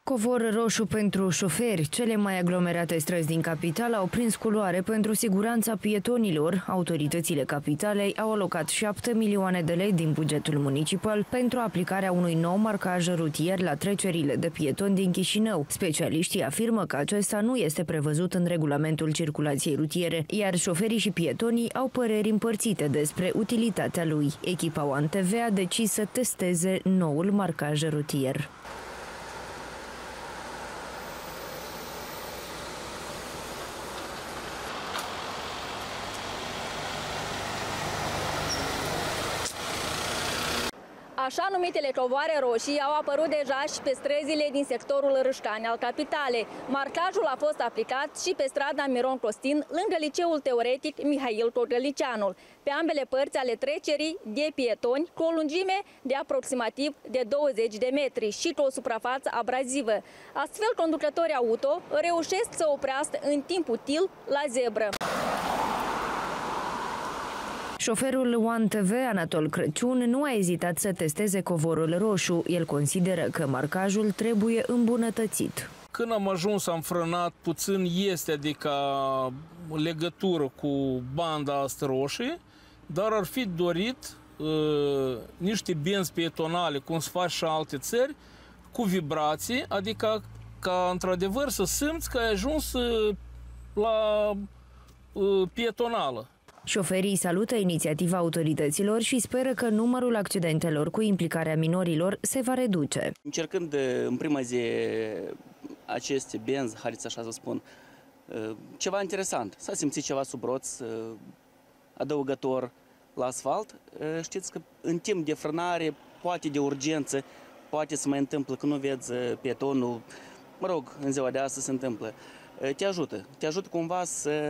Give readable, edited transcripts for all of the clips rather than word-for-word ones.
Covor roșu pentru șoferi. Cele mai aglomerate străzi din capitală au prins culoare pentru siguranța pietonilor. Autoritățile capitalei au alocat 7 milioane de lei din bugetul municipal pentru aplicarea unui nou marcaj rutier la trecerile de pietoni din Chișinău. Specialiștii afirmă că acesta nu este prevăzut în regulamentul circulației rutiere, iar șoferii și pietonii au păreri împărțite despre utilitatea lui. Echipa One TV a decis să testeze noul marcaj rutier. Așa numitele covoare roșii au apărut deja și pe străzile din sectorul Râșcani al capitalei. Marcajul a fost aplicat și pe strada Miron Costin, lângă liceul teoretic Mihail Cogălnicianul, pe ambele părți ale trecerii de pietoni, cu o lungime de aproximativ de 20 de metri și cu o suprafață abrazivă. Astfel, conducătorii auto reușesc să oprească în timp util la zebră. Șoferul One TV, Anatol Crăciun, nu a ezitat să testeze covorul roșu. El consideră că marcajul trebuie îmbunătățit. Când am ajuns, am frânat puțin, este adică legătură cu banda asta roșie, dar ar fi dorit niște benzi pietonale, cum se face și în alte țări, cu vibrații, adică ca într-adevăr să simți că ai ajuns la pietonală. Șoferii salută inițiativa autorităților și speră că numărul accidentelor cu implicarea minorilor se va reduce. Încercând în prima zi aceste benzi, haideți așa să spun, ceva interesant, s-a simțit ceva sub roț, adăugător la asfalt. Știți că în timp de frânare, poate de urgență, poate să mai întâmplă că nu vezi pietonul, mă rog, în ziua de astăzi se întâmplă. Te ajută cumva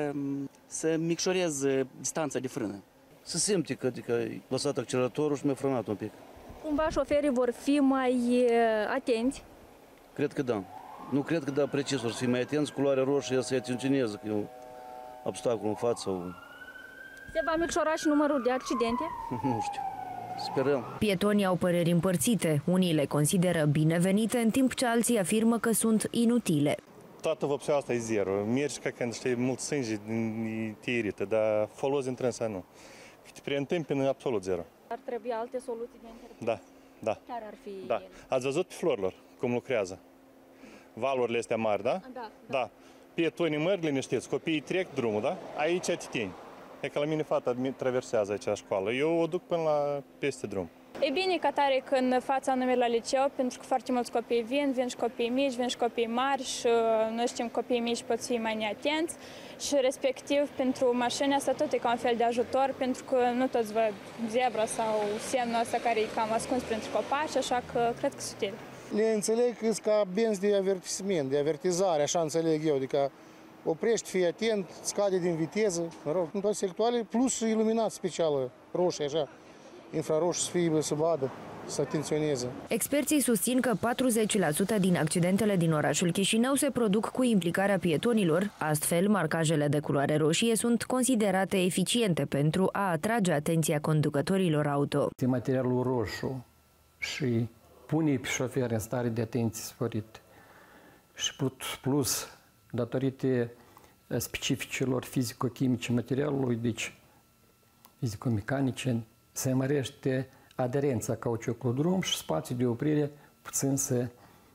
să micșorezi distanța de frână. Se simte că ai lăsat acceleratorul și mi-a frânat un pic. Cumva șoferii vor fi mai atenți? Cred că da. Nu cred că da, precis, o să fii mai atenți, culoarea roșie să-i atenționeze, că e un obstacol în față. Se va micșora și numărul de accidente? Nu știu. Sperăm. Pietonii au păreri împărțite. Unii le consideră binevenite, în timp ce alții afirmă că sunt inutile. Toată vopseaua asta e zero. Mergi ca când știi mult sânge, te irită, dar folos din trânsa nu. Te preîntâmpină absolut zero. Ar trebui alte soluții de intervenție? Da. Care ar fi ele? Ați văzut pe Florilor cum lucrează? Valurile astea mari, da? Da. Pietonii merg liniștiți, copiii trec drumul, da? Aici te tini. E că la mine fata traversează aici la școală. Eu o duc până la peste drum. E bine ca tare când fața nume la liceu, pentru că foarte mulți copii vin și copii mici, vin și copii mari și noi știm copiii mici pot fi mai neatenți și respectiv pentru mașini asta tot e ca un fel de ajutor, pentru că nu toți văd zebra sau semnul ăsta care e cam ascuns printre copaci, așa că cred că sunt util. Le înțeleg că sunt ca benzi de avertisment, de avertizare, așa înțeleg eu, adică oprești, fii atent, scade din viteză, mă rog, în toate sectoarele, plus iluminat specială, roșie, așa. Infraroș să fie să vadă, să atenționeze. Experții susțin că 40% din accidentele din orașul Chișinău se produc cu implicarea pietonilor. Astfel, marcajele de culoare roșie sunt considerate eficiente pentru a atrage atenția conducătorilor auto. Materialul roșu și pune pe șoferi în stare de atenție sporită și plus, datorită specificilor fizico-chimice materialului, deci fizico-mecanice, se mărește aderența cauciucului drum și spațiul de oprire puțin se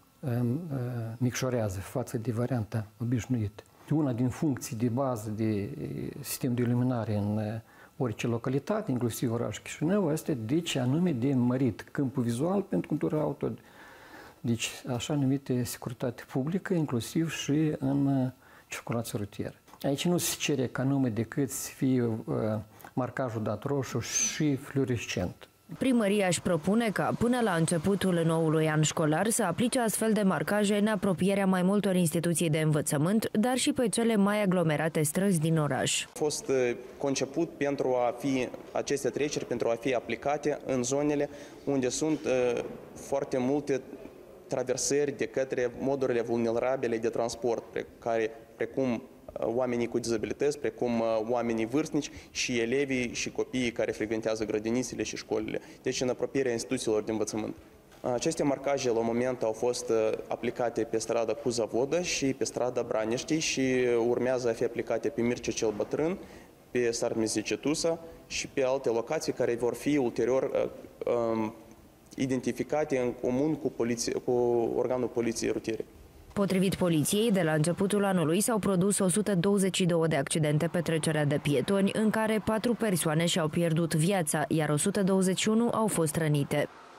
micșorează față de varianta obișnuită. Una din funcții de bază de sistem de iluminare în orice localitate, inclusiv orașul Chișinău, este deci anume de mărit câmpul vizual pentru conducerea auto. Deci așa numită securitate publică, inclusiv și în circulație rutieră. Aici nu se cere ca nume decât să fie marcajul dat roșu și fluorescent. Primăria își propune ca până la începutul noului an școlar să aplice astfel de marcaje în apropierea mai multor instituții de învățământ, dar și pe cele mai aglomerate străzi din oraș. A fost conceput pentru a fi aceste treceri, pentru a fi aplicate în zonele unde sunt foarte multe traversări de către modurile vulnerabile de transport, precum oamenii cu dizabilități, precum oamenii vârstnici și elevii și copiii care frecventează grădinițele și școlile, deci în apropierea instituțiilor de învățământ. Aceste marcaje la moment au fost aplicate pe strada Cuzavodă și pe strada Braneștii și urmează a fi aplicate pe Mircea cel Bătrân, pe Sarmizicetusa și pe alte locații care vor fi ulterior identificate în comun cu organul poliției rutiere. Potrivit poliției, de la începutul anului s-au produs 122 de accidente pe trecerea de pietoni, în care 4 persoane și-au pierdut viața, iar 121 au fost rănite.